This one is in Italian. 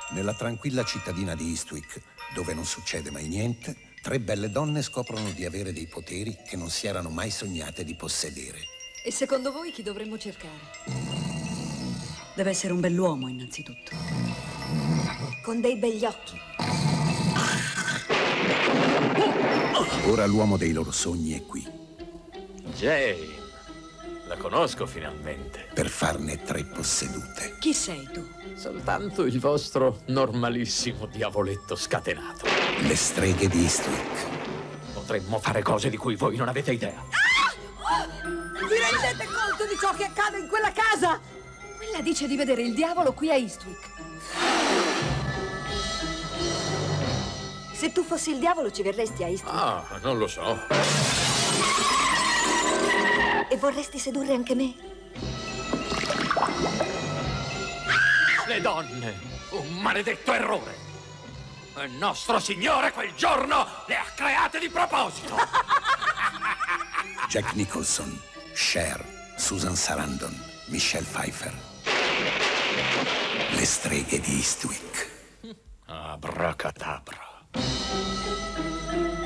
Nella tranquilla cittadina di Eastwick, dove non succede mai niente, 3 belle donne scoprono di avere dei poteri che non si erano mai sognate di possedere. E secondo voi chi dovremmo cercare? Deve essere un bell'uomo, innanzitutto. Con dei begli occhi. Ora l'uomo dei loro sogni è qui. Jane, la conosco finalmente. Per farne 3 possedute. Chi sei tu? Soltanto il vostro normalissimo diavoletto scatenato. Le streghe di Eastwick. Potremmo fare cose di cui voi non avete idea. Vi rendete conto di ciò che accade in quella casa? Quella dice di vedere il diavolo qui a Eastwick. Se tu fossi il diavolo ci verresti a Eastwick. Ah, non lo so. E vorresti sedurre anche me? Le donne, un maledetto errore. Il nostro Signore quel giorno le ha create di proposito. Jack Nicholson, Cher, Susan Sarandon, Michelle Pfeiffer. Le streghe di Eastwick. Abracadabra.